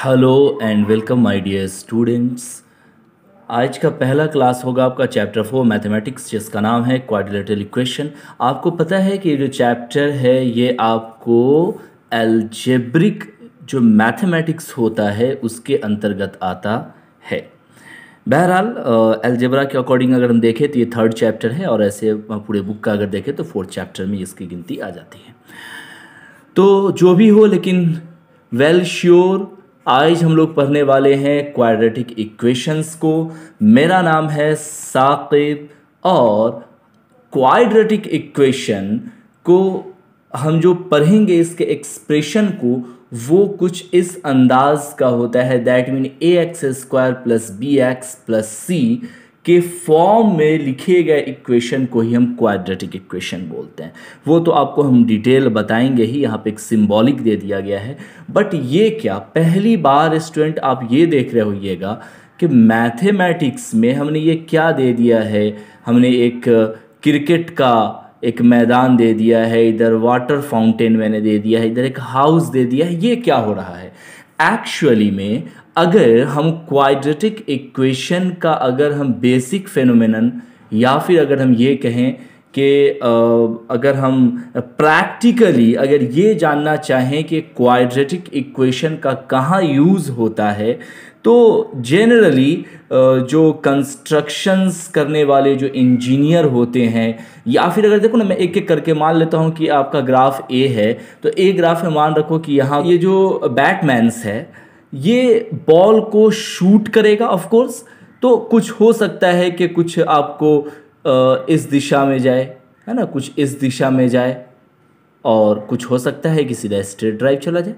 Hello and welcome my dear students. आज का पहला क्लास होगा आपका चैप्टर 4 मैथमेटिक्स, जिसका नाम है क्वाड्रिलेटरल इक्वेशन। आपको पता है कि ये जो चैप्टर है ये आपको अलजेब्रिक जो मैथमेटिक्स होता है उसके अंतर्गत आता है। बहरहाल अलजेब्रा के अकॉर्डिंग अगर हम देखें तो ये थर्ड चैप्टर है, और ऐसे पूरे बुक का अगर देखें तो फोर्थ चैप्टर में इसकी गिनती आ जाती है। तो जो भी हो, लेकिन वेल श्योर आज हम लोग पढ़ने वाले हैं क्वाड्रेटिक इक्वेशंस को। मेरा नाम है साकिब, और क्वाड्रेटिक इक्वेशन को हम जो पढ़ेंगे इसके एक्सप्रेशन को वो कुछ इस अंदाज का होता है, that mean ax² plus bx plus c के फॉर्म में लिखे गए इक्वेशन को ही हम क्वाड्रेटिक इक्वेशन बोलते हैं। वो तो आपको हम डिटेल बताएंगे ही, यहाँ पे एक सिंबॉलिक दे दिया गया है। बट ये क्या पहली बार स्टूडेंट आप ये देख रहे होइएगा कि मैथमेटिक्स में हमने ये क्या दे दिया है। हमने एक क्रिकेट का एक मैदान दे दिया है, इधर वाटर फाउंटेन मैंने दे दिया है, इधर एक हाउस दे दिया है। ये क्या हो रहा है एक्चुअली में? अगर हम क्वाड्रेटिक इक्वेशन का अगर हम बेसिक फेनोमेनन, या फिर अगर हम ये कहें कि अगर हम प्रैक्टिकली अगर ये जानना चाहें कि क्वाड्रेटिक इक्वेशन का कहाँ यूज़ होता है, तो जनरली जो कंस्ट्रक्शंस करने वाले जो इंजीनियर होते हैं, या फिर अगर देखो ना, मैं एक एक करके मान लेता हूँ कि आपका ग्राफ ए है, तो ए ग्राफ में मान रखो कि यहाँ ये जो बैटमैन्स है ये बॉल को शूट करेगा ऑफ कोर्स। तो कुछ हो सकता है कि कुछ आपको इस दिशा में जाए, है ना, कुछ इस दिशा में जाए, और कुछ हो सकता है कि सीधा स्ट्रेट ड्राइव चला जाए,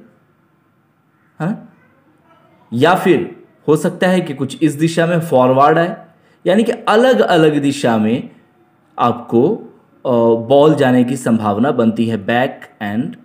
है ना, या फिर हो सकता है कि कुछ इस दिशा में फॉरवर्ड आए। यानी कि अलग अलग दिशा में आपको बॉल जाने की संभावना बनती है, बैक एंड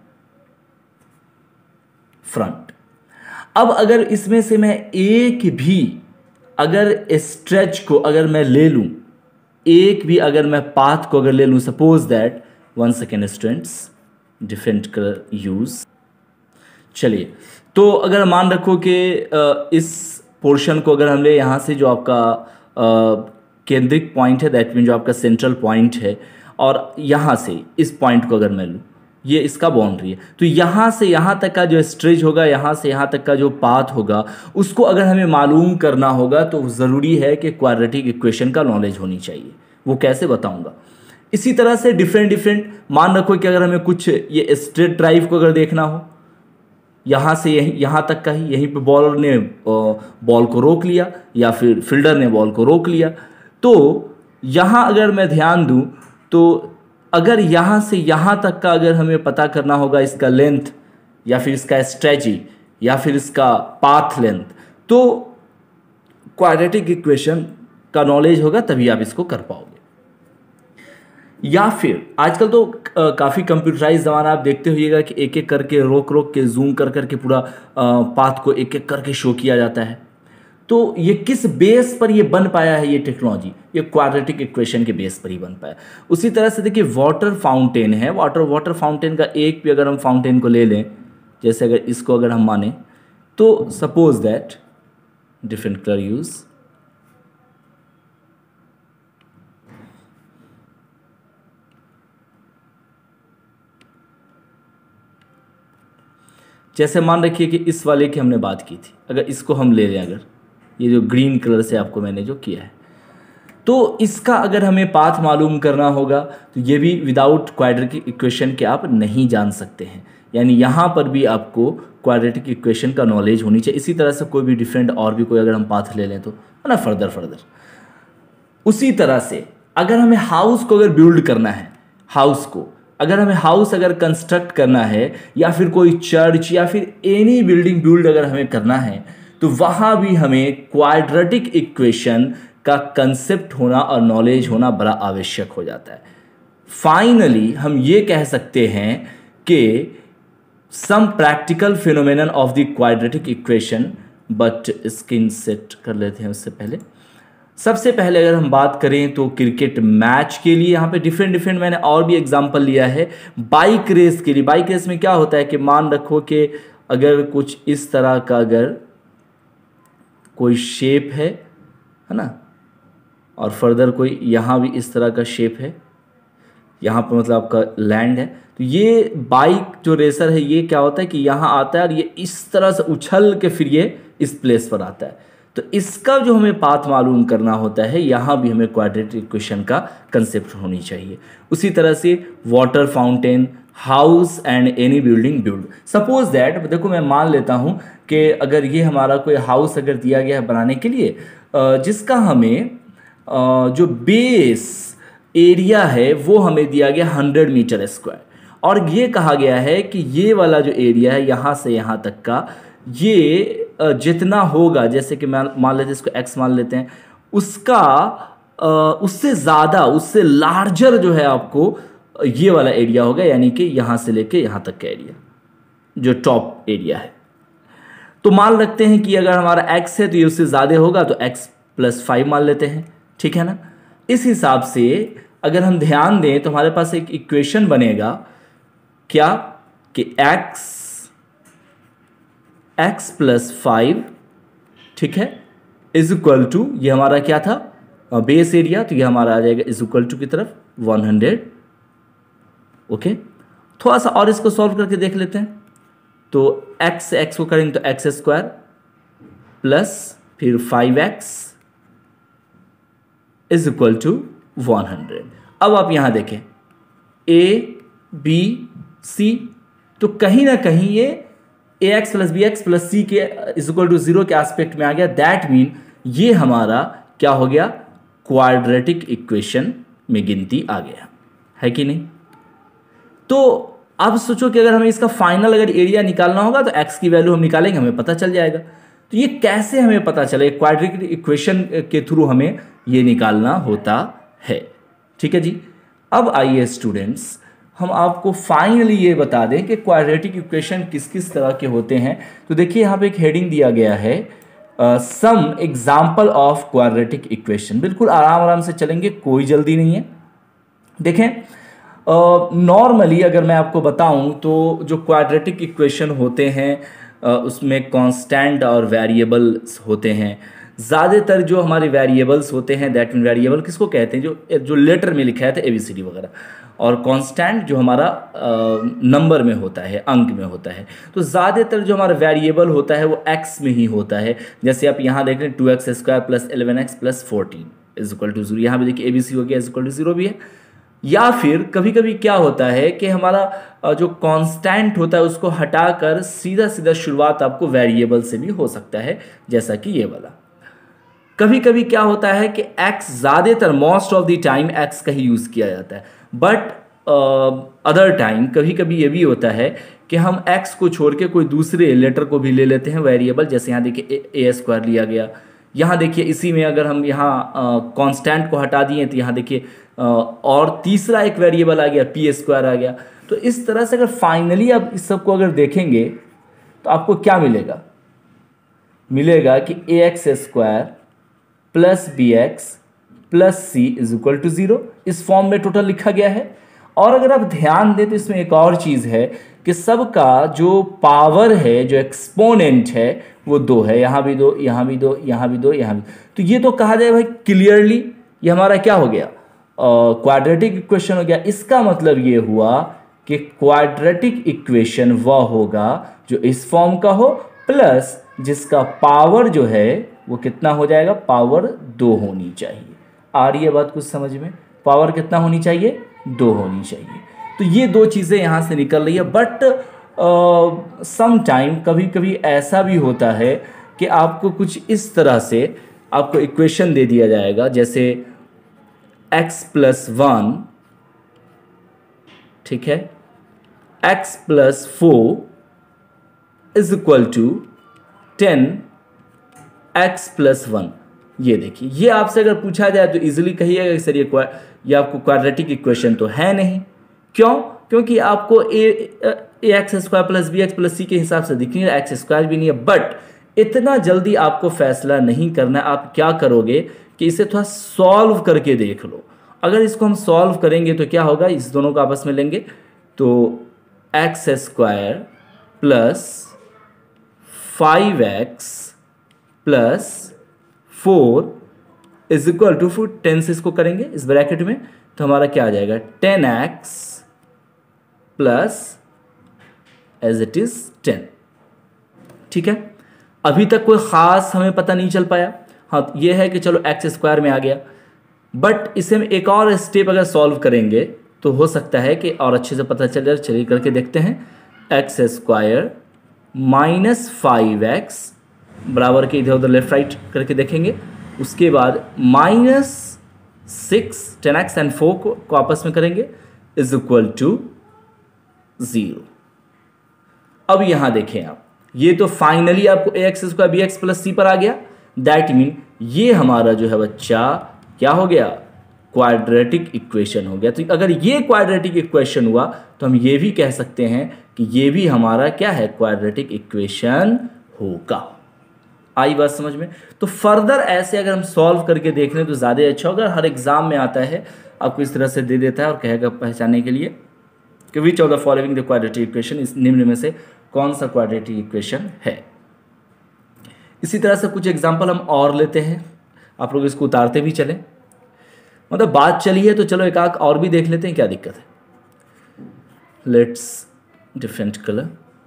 फ्रंट। अब अगर इसमें से मैं एक भी अगर स्ट्रेच को अगर मैं ले लूं, एक भी अगर मैं पाथ को अगर ले लूं, suppose that, 1 second students, different colour use. चलिए, तो अगर मान रखो कि इस पोर्शन को अगर हम ले, यहाँ से जो आपका केंद्रिक पॉइंट है, दैट मीन जो आपका सेंट्रल पॉइंट है, और यहाँ से इस पॉइंट को अगर मैं लूँ, ये इसका बाउंड्री है, तो यहाँ से यहाँ तक का जो स्ट्रेच होगा, यहाँ से यहाँ तक का जो पाथ होगा, उसको अगर हमें मालूम करना होगा तो ज़रूरी है कि क्वाड्रेटिक इक्वेशन का नॉलेज होनी चाहिए। वो कैसे बताऊंगा। इसी तरह से डिफरेंट मान रखो कि अगर हमें कुछ ये स्ट्रेट ड्राइव को अगर देखना हो, यहाँ से यहाँ तक का ही, यहीं पे बॉलर ने बॉल को रोक लिया या फिर फील्डर ने बॉल को रोक लिया, तो यहाँ अगर मैं ध्यान दूँ तो अगर यहाँ से यहाँ तक का अगर हमें पता करना होगा इसका लेंथ, या फिर इसका स्ट्रेची, या फिर इसका पाथ लेंथ, तो क्वाड्रेटिक इक्वेशन का नॉलेज होगा, तभी आप इसको कर पाओगे। या फिर आजकल तो काफ़ी कंप्यूटराइज ज़माना, आप देखते होइएगा कि एक एक करके रोक के जूम करके पूरा पाथ को एक एक करके शो किया जाता है। तो ये किस बेस पर ये बन पाया है, ये टेक्नोलॉजी, ये क्वाड्रेटिक इक्वेशन के बेस पर ही बन पाया। उसी तरह से देखिए, वाटर फाउंटेन है, वाटर फाउंटेन का एक भी अगर हम फाउंटेन को ले लें, जैसे अगर इसको अगर हम माने, तो suppose that, different colour use, जैसे मान रखिए कि इस वाले की हमने बात की थी, अगर इसको हम ले लें, अगर ये जो ग्रीन कलर से आपको मैंने जो किया है, तो इसका अगर हमें पाथ मालूम करना होगा, तो ये भी विदाउट क्वाड्रेटिक इक्वेशन के आप नहीं जान सकते हैं। यानी यहाँ पर भी आपको क्वाड्रेटिक इक्वेशन का नॉलेज होनी चाहिए। इसी तरह से कोई भी डिफरेंट और भी कोई अगर हम पाथ ले लें तो, है ना, फर्दर उसी तरह से अगर हमें हाउस को अगर बिल्ड करना है, अगर हमें हाउस अगर कंस्ट्रक्ट करना है, या फिर कोई चर्च या फिर एनी बिल्डिंग बिल्ड अगर हमें करना है, तो वहाँ भी हमें क्वाड्रेटिक इक्वेशन का कंसेप्ट होना और नॉलेज होना बड़ा आवश्यक हो जाता है। फाइनली हम ये कह सकते हैं कि some practical phenomenon of the quadratic equation, but screen set कर लेते हैं उससे पहले। सबसे पहले अगर हम बात करें तो क्रिकेट मैच के लिए यहाँ पे डिफरेंट मैंने और भी एग्जांपल लिया है। बाइक रेस के लिए, बाइक रेस में क्या होता है कि मान रखो कि अगर कुछ इस तरह का अगर कोई शेप है ना, और फर्दर कोई यहाँ भी इस तरह का शेप है, यहाँ पर मतलब आपका लैंड है। तो ये बाइक जो रेसर है ये क्या होता है कि यहाँ आता है और ये इस तरह से उछल के फिर ये इस प्लेस पर आता है। तो इसका जो हमें पाथ मालूम करना होता है, यहाँ भी हमें क्वाड्रेटिक इक्वेशन का कंसेप्ट होनी चाहिए। उसी तरह से water fountain, house and any building build. Suppose that देखो मैं मान लेता हूँ कि अगर ये हमारा कोई हाउस अगर दिया गया है बनाने के लिए, जिसका हमें जो बेस एरिया है वो हमें दिया गया 100 मीटर स्क्वायर, और ये कहा गया है कि ये वाला जो एरिया है यहाँ से यहाँ तक का, ये जितना होगा, जैसे कि मान लेते हैं इसको x मान लेते हैं, उसका उससे ज़्यादा, उससे लार्जर जो है आपको ये वाला एरिया होगा, यानी कि यहाँ से लेके यहाँ तक का एरिया जो टॉप एरिया है। तो मान रखते हैं कि अगर हमारा x है तो ये उससे ज़्यादा होगा, तो x+5 मान लेते हैं, ठीक है ना। इस हिसाब से अगर हम ध्यान दें तो हमारे पास एक इक्वेशन बनेगा क्या कि x+5, ठीक है, इज इक्वल टू, ये हमारा क्या था बेस एरिया, तो ये हमारा आ जाएगा इज इक्वल टू की तरफ 100। ओके, थोड़ा सा और इसको सॉल्व करके देख लेते हैं। तो x को करेंगे तो x² प्लस फिर 5x इज इक्वल टू 100। अब आप यहां देखें a b c, तो कहीं ना कहीं ये ax plus bx plus c के इज इक्वल टू 0 के एस्पेक्ट में आ गया। दैट मीन ये हमारा क्या हो गया, क्वाड्रेटिक इक्वेशन में गिनती आ गया, है कि नहीं। तो अब सोचो कि अगर हमें इसका फाइनल अगर एरिया निकालना होगा तो x की वैल्यू हम निकालेंगे, हमें पता चल जाएगा। तो ये कैसे हमें पता चले, क्वाड्रेटिक इक्वेशन के थ्रू हमें ये निकालना होता है, ठीक है जी। अब आइए स्टूडेंट्स, हम आपको फाइनली ये बता दें कि क्वाड्रेटिक इक्वेशन किस किस तरह के होते हैं। तो देखिए यहाँ पे एक हेडिंग दिया गया है, some example of quadratic equation. बिल्कुल आराम आराम से चलेंगे, कोई जल्दी नहीं है। देखें नॉर्मली अगर मैं आपको बताऊं तो जो क्वाड्रेटिक इक्वेशन होते हैं उसमें कांस्टेंट और वेरिएबल्स होते हैं। ज़्यादातर जो हमारे वेरिएबल्स होते हैं, दैट मीन वेरिएबल किसको कहते हैं, जो लेटर में लिखा है था ABCD वगैरह, और कांस्टेंट जो हमारा नंबर में होता है, अंक में होता है। तो ज़्यादातर जो हमारा वेरिएबल होता है वो x में ही होता है। जैसे आप यहाँ देख रहे हैं 2x² plus 11x plus 14 is equal to 0। यहाँ भी देखिए ABC हो गया, इज इक्वल टू 0 भी है। या फिर कभी कभी क्या होता है कि हमारा जो कांस्टेंट होता है उसको हटाकर सीधा सीधा शुरुआत आपको वेरिएबल से भी हो सकता है, जैसा कि ये वाला। कभी कभी क्या होता है कि x ज़्यादातर most of the time x का ही यूज़ किया जाता है, बट अदर टाइम कभी कभी ये भी होता है कि हम x को छोड़ के कोई दूसरे लेटर को भी ले लेते हैं वेरिएबल। जैसे यहाँ देखिए a² लिया गया, यहाँ देखिए इसी में अगर हम यहाँ कांस्टेंट को हटा दिए तो यहाँ देखिए और तीसरा एक वेरिएबल आ गया, p² आ गया। तो इस तरह से अगर फाइनली आप इस सब को अगर देखेंगे तो आपको क्या मिलेगा, मिलेगा कि ax² plus bx plus c is equal to 0। इस फॉर्म में टोटल लिखा गया है। और अगर आप ध्यान दें तो इसमें एक और चीज़ है कि सबका जो पावर है, जो एक्सपोनेंट है वो 2 है। यहाँ भी 2, यहाँ भी 2, यहाँ भी 2, यहाँ भी। तो ये तो कहा जाए भाई क्लियरली ये हमारा क्या हो गया, क्वाड्रेटिक इक्वेशन हो गया। इसका मतलब ये हुआ कि क्वाड्रेटिक इक्वेशन वह होगा जो इस फॉर्म का हो, प्लस जिसका पावर जो है वो कितना हो जाएगा, पावर 2 होनी चाहिए। आ रही है बात कुछ समझ में, पावर कितना होनी चाहिए, 2 होनी चाहिए। तो ये 2 चीज़ें यहाँ से निकल रही है। बट सम टाइम कभी कभी ऐसा भी होता है कि आपको कुछ इस तरह से आपको इक्वेशन दे दिया जाएगा, जैसे x+1, ठीक है, x+4 is equal to 10x+1। ये देखिए, ये आपसे अगर पूछा जाए तो इजीली कहिएगा कि सर ये आपको क्वाड्रेटिक इक्वेशन तो है नहीं। क्यों? क्योंकि आपको ax² plus bx plus c के हिसाब से दिख नहीं रहा, x² भी नहीं है। बट इतना जल्दी आपको फैसला नहीं करना। आप क्या करोगे कि इसे थोड़ा सॉल्व करके देख लो। अगर इसको हम सॉल्व करेंगे तो क्या होगा, इस दोनों को आपस में लेंगे तो x² plus 5x plus 4 is equal to, फिर 10 से इसको करेंगे इस ब्रैकेट में, तो हमारा क्या आ जाएगा 10x plus as it is 10। ठीक है, अभी तक कोई ख़ास हमें पता नहीं चल पाया। हाँ, ये है कि चलो एक्स स्क्वायर में आ गया, बट इसे हम एक और स्टेप अगर सॉल्व करेंगे तो हो सकता है कि और अच्छे से पता चल जाए। चलिए करके देखते हैं। एक्स स्क्वायर माइनस 5x बराबर के इधर उधर लेफ्ट राइट करके देखेंगे। उसके बाद माइनस 6 10x एंड 4 को आपस में करेंगे इज इक्वल टू 0। अब यहां देखें आप, ये तो फाइनली आपको ax square bx plus c पर आ गया। दैट मीन ये हमारा जो है बच्चा क्या हो गया, क्वाड्रेटिक इक्वेशन हो गया। तो अगर ये क्वाड्रेटिक इक्वेशन हुआ तो हम ये भी कह सकते हैं कि ये भी हमारा क्या है, क्वाड्रेटिक इक्वेशन होगा। आई बात समझ में? तो फर्दर ऐसे अगर हम सॉल्व करके देख लें तो ज़्यादा अच्छा होगा। हर एग्जाम में आता है, आपको इस तरह से दे देता है और कहेगा पहचानने के लिए कि which of the following the quadratic equation, इस निम्न में से कौन सा क्वाड्रेटिक इक्वेशन है। इसी तरह से कुछ एग्जाम्पल हम और लेते हैं, आप लोग इसको उतारते भी चलें। मतलब बात चली है तो चलो एक आध और भी देख लेते हैं, क्या दिक्कत है। Let's different colour.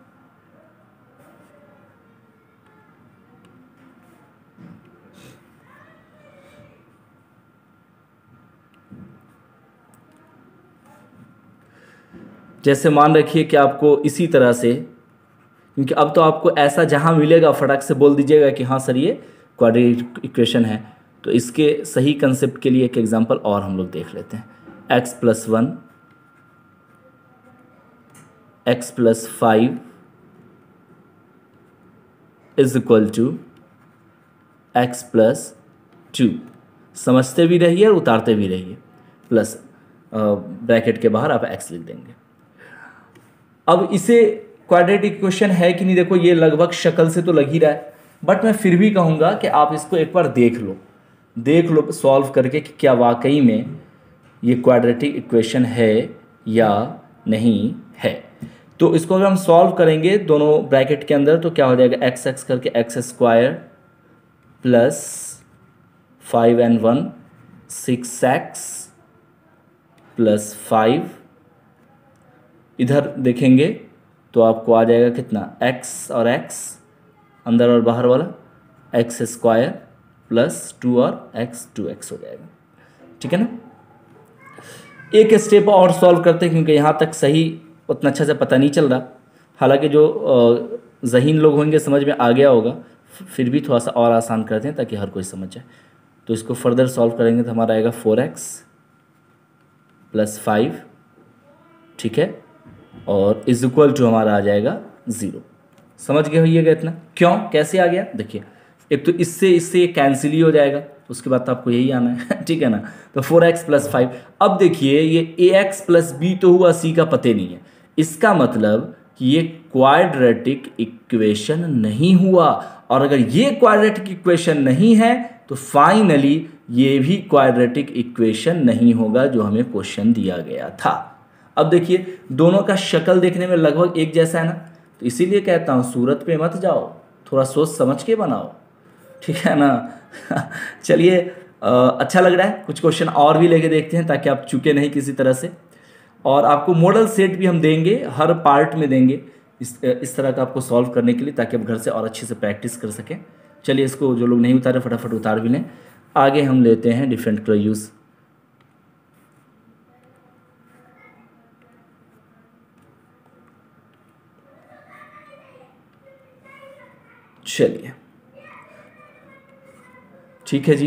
जैसे मान रखिए कि आपको इसी तरह से, क्योंकि अब तो आपको ऐसा जहां मिलेगा फटाक से बोल दीजिएगा कि हाँ सर ये क्वाड्रेटिक इक्वेशन है। तो इसके सही कंसेप्ट के लिए एक एग्जांपल और हम लोग देख लेते हैं। x plus 1 x plus 5 is equal to x plus 2। समझते भी रहिए और उतारते भी रहिए, प्लस ब्रैकेट के बाहर आप x लिख देंगे। अब इसे क्वाड्रेटिक इक्वेशन है कि नहीं, देखो ये लगभग शक्ल से तो लग ही रहा है, बट मैं फिर भी कहूँगा कि आप इसको एक बार देख लो सॉल्व करके कि क्या वाकई में ये क्वाड्रेटिक इक्वेशन है या नहीं है। तो इसको अगर हम सॉल्व करेंगे दोनों ब्रैकेट के अंदर तो क्या हो जाएगा, एक्स एक्स करके x square plus 5 and 1 6x plus 5। इधर देखेंगे तो आपको आ जाएगा कितना, x और x अंदर और बाहर वाला एक्स स्क्वायर प्लस 2 और x 2x हो जाएगा। ठीक है ना। एक स्टेप और सॉल्व करते हैं क्योंकि यहाँ तक सही उतना अच्छा से पता नहीं चल रहा। हालांकि जो ज़हीन लोग होंगे समझ में आ गया होगा, फिर भी थोड़ा सा और आसान करते हैं ताकि हर कोई समझ जाए। तो इसको फर्दर सॉल्व करेंगे तो हमारा आएगा 4x प्लस 5। ठीक है, और इज इक्वल टू हमारा आ जाएगा 0। समझ गए होइएगा इतना, क्यों कैसे आ गया। देखिए एक तो इससे कैंसिल ही हो जाएगा, तो उसके बाद तो आपको यही आना है। ठीक है ना। तो 4x प्लस 5। अब देखिए ये ax प्लस b तो हुआ, c का पते नहीं है। इसका मतलब कि ये क्वाड्रेटिक इक्वेशन नहीं हुआ, और अगर ये क्वाड्रेटिक इक्वेशन नहीं है तो फाइनली ये भी क्वाड्रेटिक इक्वेशन नहीं होगा जो हमें क्वेश्चन दिया गया था। अब देखिए दोनों का शक्ल देखने में लगभग एक जैसा है ना, तो इसीलिए कहता हूँ सूरत पे मत जाओ, थोड़ा सोच समझ के बनाओ। ठीक है ना। चलिए अच्छा लग रहा है। कुछ क्वेश्चन और भी लेके देखते हैं ताकि आप चूके नहीं किसी तरह से। और आपको मॉडल सेट भी हम देंगे, हर पार्ट में देंगे इस तरह का आपको सॉल्व करने के लिए, ताकि आप घर से और अच्छे से प्रैक्टिस कर सकें। चलिए इसको जो लोग नहीं उतारे फटाफट उतार भी लें। आगे हम लेते हैं डिफरेंट कलर यूज़। चलिए ठीक है जी,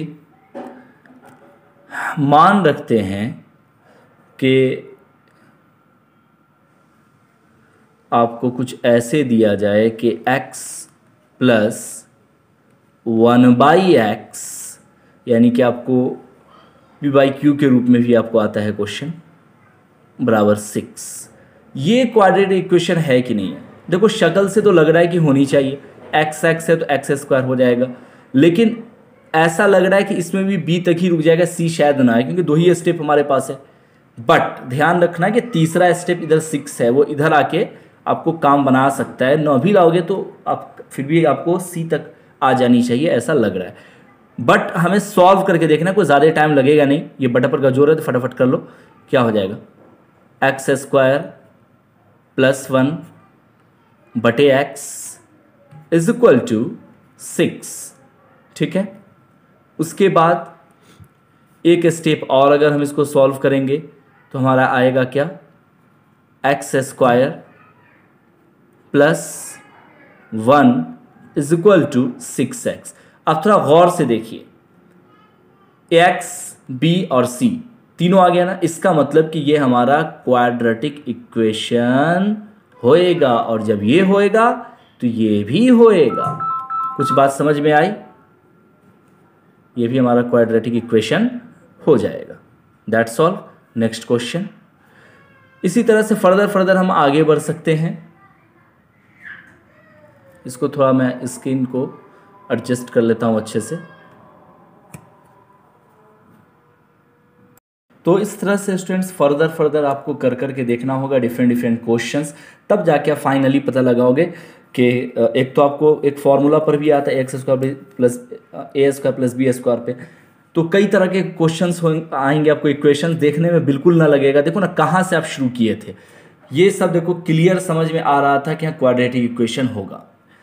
मान रखते हैं कि आपको कुछ ऐसे दिया जाए कि x प्लस 1/x, यानी कि आपको p/q के रूप में भी आपको आता है क्वेश्चन, बराबर 6। ये क्वाड्रेटिक इक्वेशन है कि नहीं है। देखो शक्ल से तो लग रहा है कि होनी चाहिए, x x है तो x स्क्वायर हो जाएगा, लेकिन ऐसा लग रहा है कि इसमें भी b तक ही रुक जाएगा, c शायद ना है क्योंकि 2 ही स्टेप हमारे पास है। बट ध्यान रखना कि तीसरा स्टेप इधर 6 है, वो इधर आके आपको काम बना सकता है। 9 भी लाओगे तो आप फिर भी आपको c तक आ जानी चाहिए, ऐसा लग रहा है। बट हमें सॉल्व करके देखना, कोई ज़्यादा टाइम लगेगा नहीं। ये बटा पर का जोर है तो फटाफट कर लो। क्या हो जाएगा, एक्स स्क्वायर प्लस 1 बटे एक्स इज इक्वल टू 6। ठीक है, उसके बाद एक स्टेप और अगर हम इसको सॉल्व करेंगे तो हमारा आएगा क्या, x square plus 1 is equal to 6x। अब थोड़ा गौर से देखिए, एक्स, बी और सी तीनों आ गया ना, इसका मतलब कि ये हमारा क्वाड्रेटिक इक्वेशन होएगा, और जब ये होएगा तो ये भी होएगा। कुछ बात समझ में आई, ये भी हमारा क्वाड्रेटिक इक्वेशन हो जाएगा। That's all. Next question. इसी तरह से फर्दर हम आगे बढ़ सकते हैं। इसको थोड़ा मैं स्क्रीन को एडजस्ट कर लेता हूं अच्छे से। तो इस तरह से स्टूडेंट्स फर्दर आपको कर करके देखना होगा डिफरेंट क्वेश्चंस, तब जाके आप फाइनली पता लगाओगे कि एक तो आपको एक फॉर्मूला पर भी आता है x square plus a square plus b square पे, तो कई तरह के क्वेश्चंस आएंगे, आपको इक्वेशंस देखने में बिल्कुल ना लगेगा। देखो ना कहाँ से आप शुरू किए थे, ये सब देखो क्लियर समझ में आ रहा था कि यहाँ क्वाड्रेटिक इक्वेशन होगा,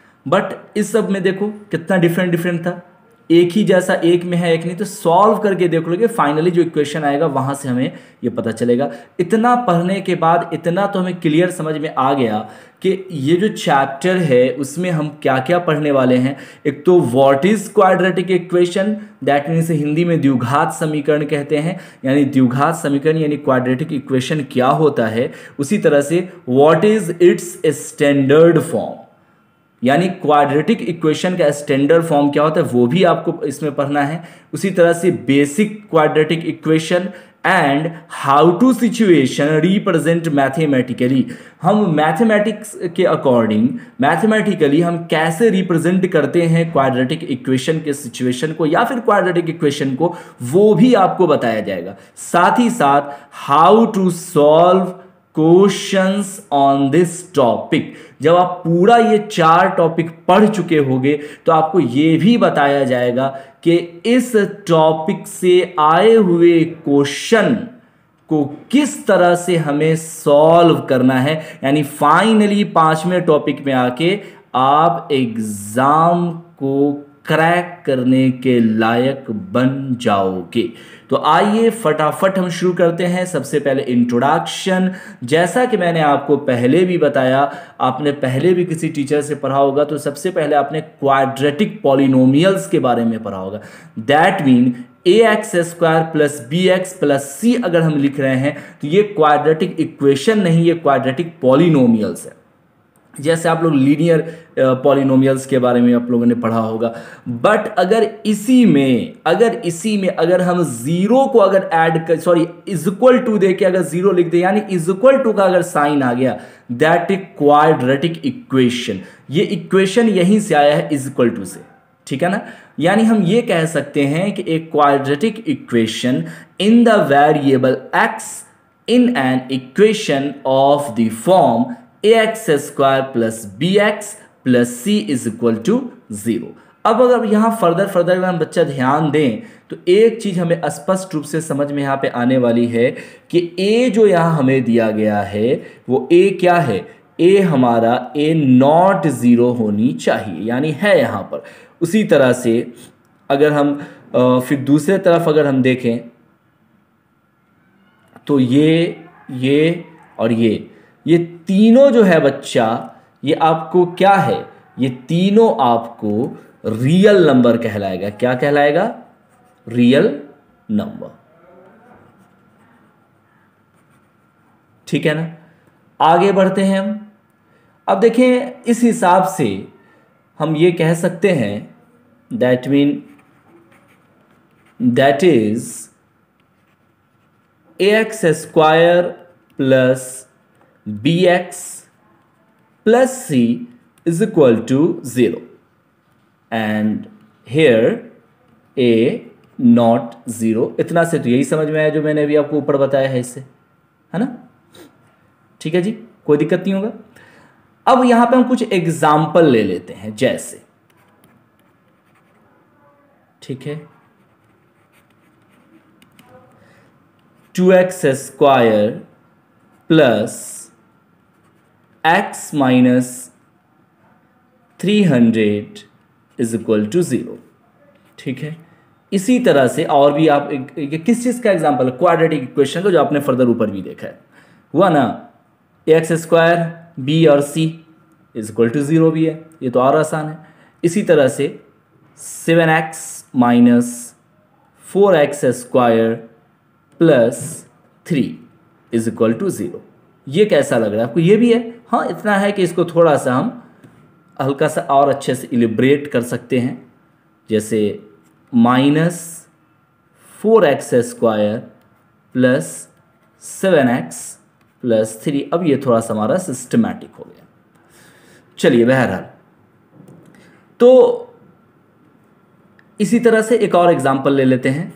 बट इस सब में देखो कितना डिफरेंट था। एक ही जैसा एक में है एक नहीं, तो सॉल्व करके देख लोगे फाइनली जो इक्वेशन आएगा वहां से हमें ये पता चलेगा। इतना पढ़ने के बाद इतना तो हमें क्लियर समझ में आ गया कि ये जो चैप्टर है उसमें हम क्या क्या पढ़ने वाले हैं। एक तो what is quadratic equation, that means Hindi में द्विघात समीकरण कहते हैं, यानी द्विघात समीकरण यानी क्वाड्रेटिक इक्वेशन क्या होता है। उसी तरह से what is its standard form, यानी क्वाड्रेटिक इक्वेशन का स्टैंडर्ड फॉर्म क्या होता है वो भी आपको इसमें पढ़ना है। उसी तरह से basic quadratic equation and how to situation represent mathematically, हम मैथमेटिक्स के अकॉर्डिंग मैथमेटिकली हम कैसे रिप्रेजेंट करते हैं क्वाड्रेटिक इक्वेशन के सिचुएशन को या फिर क्वाड्रेटिक इक्वेशन को, वो भी आपको बताया जाएगा। साथ ही साथ how to solve questions on this topic. जब आप पूरा ये 4 टॉपिक पढ़ चुके होंगे तो आपको ये भी बताया जाएगा कि इस टॉपिक से आए हुए क्वेश्चन को किस तरह से हमें सॉल्व करना है, यानी फाइनली 5वें टॉपिक में आके आप एग्जाम को क्रैक करने के लायक बन जाओगे। तो आइए फटाफट हम शुरू करते हैं। सबसे पहले इंट्रोडक्शन, जैसा कि मैंने आपको पहले भी बताया, आपने पहले भी किसी टीचर से पढ़ा होगा, तो सबसे पहले आपने क्वाड्रेटिक पॉलिनोमियल्स के बारे में पढ़ा होगा। That mean a x square plus b x plus c अगर हम लिख रहे हैं तो ये क्वाड्रेटिक इक्वेशन नहीं, ये क्वाड्रेटिक पॉलिनोमियल्स है। जैसे आप लोग लीनियर पॉलिनोमियल्स के बारे में आप लोगों ने पढ़ा होगा। बट अगर इसी में अगर हम जीरो को अगर ऐड कर, सॉरी इज इक्वल टू दे के अगर जीरो लिख दे, यानी इज इक्वल टू का अगर साइन आ गया, दैट इज क्वाड्रेटिक इक्वेशन। ये इक्वेशन यहीं से आया है इज इक्वल टू से, ठीक है ना। यानी हम ये कह सकते हैं कि एक quadratic equation in the variable x in an equation of the form ax square plus b x plus c is equal to 0। अब अगर यहाँ फर्दर अगर हम बच्चा ध्यान दें तो एक चीज हमें स्पष्ट रूप से समझ में यहाँ पे आने वाली है कि a जो यहाँ हमें दिया गया है वो a क्या है, a हमारा a नॉट 0 होनी चाहिए, यानी है यहाँ पर। उसी तरह से अगर हम फिर दूसरे तरफ अगर हम देखें तो ये और ये तीनों जो है बच्चा, ये आपको क्या है, ये तीनों आपको रियल नंबर कहलाएगा। क्या कहलाएगा, रियल नंबर, ठीक है ना। आगे बढ़ते हैं हम। अब देखें इस हिसाब से हम ये कह सकते हैं that mean that is a x square plus b x plus c is equal to 0 and here a not 0। इतना से तो यही समझ में आया जो मैंने अभी आपको ऊपर बताया है इससे, है ना। ठीक है जी, कोई दिक्कत नहीं होगा। अब यहां पे हम कुछ एग्जाम्पल ले लेते हैं, जैसे ठीक है, 2x square plus x minus 300 is equal to 0। ठीक है, इसी तरह से और भी आप किस चीज़ का एग्जाम्पल, क्वाड्रेटिक इक्वेशन का, जो आपने फर्दर ऊपर भी देखा है, हुआ ना, एक्स स्क्वायर बी और सी इज इक्वल टू 0 भी है, ये तो और आसान है। इसी तरह से 7x minus 4x square plus 3 is equal to 0। ये कैसा लग रहा है आपको? ये भी है, हाँ, इतना है कि इसको थोड़ा सा हम हल्का सा और अच्छे से इलिब्रेट कर सकते हैं, जैसे minus 4x square plus 7x plus 3। अब ये थोड़ा सा हमारा सिस्टमैटिक हो गया। चलिए, बहरहाल तो इसी तरह से एक और एग्जांपल ले लेते हैं,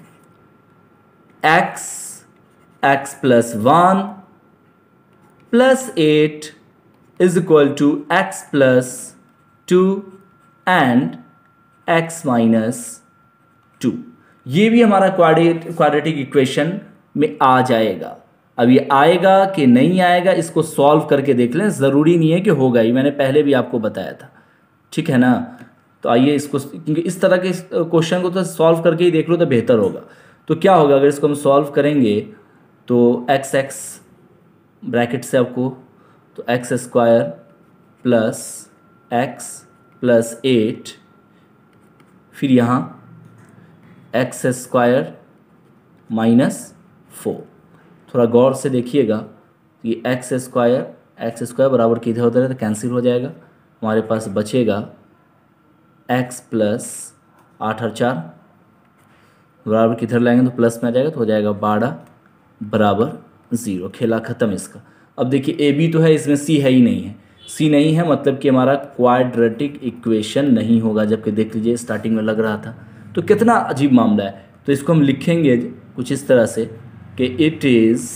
x plus 1 plus 8 is equal to x plus 2 and x minus 2। ये भी हमारा क्वाड्रेटिक इक्वेशन में आ जाएगा। अब ये आएगा कि नहीं आएगा, इसको सॉल्व करके देख लें, ज़रूरी नहीं है कि होगा ही, मैंने पहले भी आपको बताया था, ठीक है ना। तो आइए इसको, क्योंकि इस तरह के क्वेश्चन को तो सॉल्व करके ही देख लो तो बेहतर होगा। तो क्या होगा अगर इसको हम सॉल्व करेंगे, तो x ब्रैकेट से आपको, तो x square plus x plus 8, फिर यहाँ x स्क्वायर माइनस 4। थोड़ा गौर से देखिएगा, ये x स्क्वायर बराबर किधर होता है तो कैंसिल हो जाएगा, हमारे पास बचेगा x प्लस 8 और 4 बराबर किधर लाएंगे तो प्लस में आ जाएगा, तो हो जाएगा 12 बराबर 0। खेला ख़त्म इसका। अब देखिए a b तो है, इसमें c है ही नहीं है, c नहीं है मतलब कि हमारा क्वाड्रेटिक इक्वेशन नहीं होगा, जबकि देख लीजिए स्टार्टिंग में लग रहा था। तो कितना अजीब मामला है। तो इसको हम लिखेंगे कुछ इस तरह से कि it is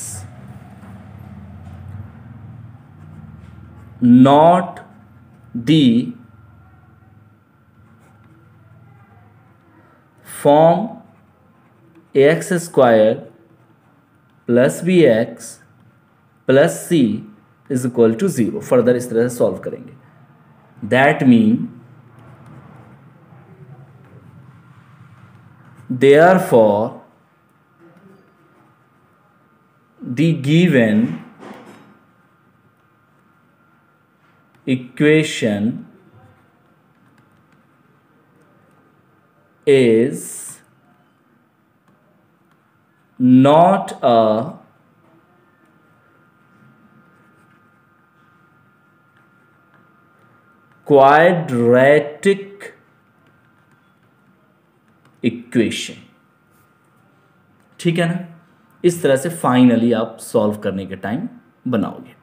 not the form ax square plus bx plus c is equal to 0। Further इस तरह से सॉल्व करेंगे। That mean therefore the given equation is not a quadratic equation. ठीक है ना। इस तरह से फाइनली आप सॉल्व करने के टाइम बनाओगे।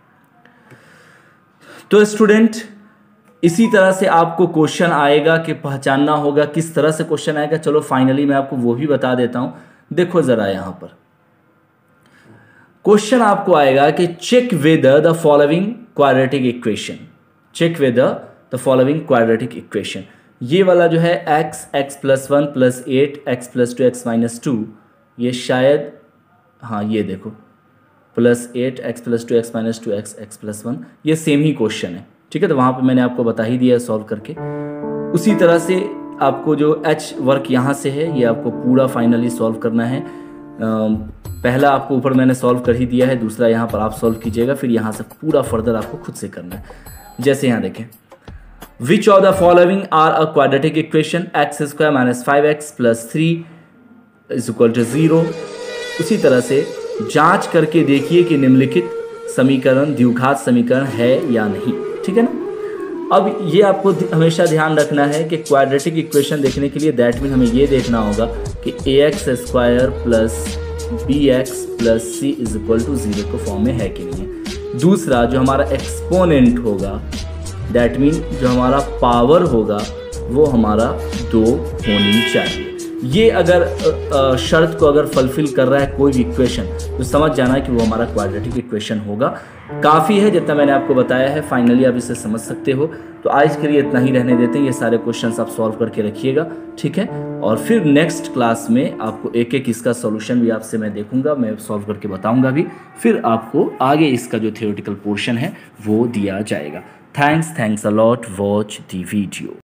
तो स्टूडेंट, इसी तरह से आपको क्वेश्चन आएगा कि पहचानना होगा किस तरह से क्वेश्चन आएगा। चलो फाइनली मैं आपको वो भी बता देता हूं। देखो जरा यहां पर क्वेश्चन आपको आएगा कि check with the following quadratic equation. Check with the following quadratic equation. ये वाला जो है x plus 1 plus 8 x plus 2 x minus 2, ये शायद, हाँ ये देखो, plus 8 x plus 2 x minus 2 x plus 1, ये सेम ही क्वेश्चन है। ठीक है, तो वहाँ पे मैंने आपको बता ही दिया है सॉल्व करके। उसी तरह से आपको जो h वर्क यहाँ से है, ये आपको पूरा फाइनली सॉल्व करना है। पहला आपको ऊपर मैंने सॉल्व कर ही दिया है, दूसरा यहाँ पर आप सॉल्व कीजिएगा, फिर यहाँ से पूरा फर्दर आपको खुद से करना है। जैसे यहाँ देखें, Which of the following are a quadratic equation? x square minus 5x plus 3 is equal to 0। उसी तरह से जांच करके देखिए कि निम्नलिखित समीकरण द्विघात समीकरण है या नहीं। ठीक है ना। अब ये आपको हमेशा ध्यान रखना है कि क्वाड्रेटिक इक्वेशन देखने के लिए दैट मीन हमें ये देखना होगा कि ax square plus bx plus c is equal to 0 के फॉर्म में है कि नहीं है। दूसरा, जो हमारा एक्सपोनेंट होगा, दैट मीन जो हमारा पावर होगा वो हमारा 2 होनी चाहिए। ये अगर शर्त को अगर फुलफिल कर रहा है कोई भी इक्वेशन, तो समझ जाना कि वो हमारा क्वाड्रेटिक इक्वेशन होगा। काफ़ी है जितना मैंने आपको बताया है, फाइनली आप इसे समझ सकते हो। तो आज के लिए इतना ही रहने देते हैं, ये सारे क्वेश्चंस आप सॉल्व करके रखिएगा, ठीक है। और फिर नेक्स्ट क्लास में आपको एक एक इसका सॉल्यूशन भी आपसे मैं देखूंगा, मैं सॉल्व करके बताऊंगा भी, फिर आपको आगे इसका जो थियोरेटिकल पोर्शन है वो दिया जाएगा। Thanks a lot, watch the video.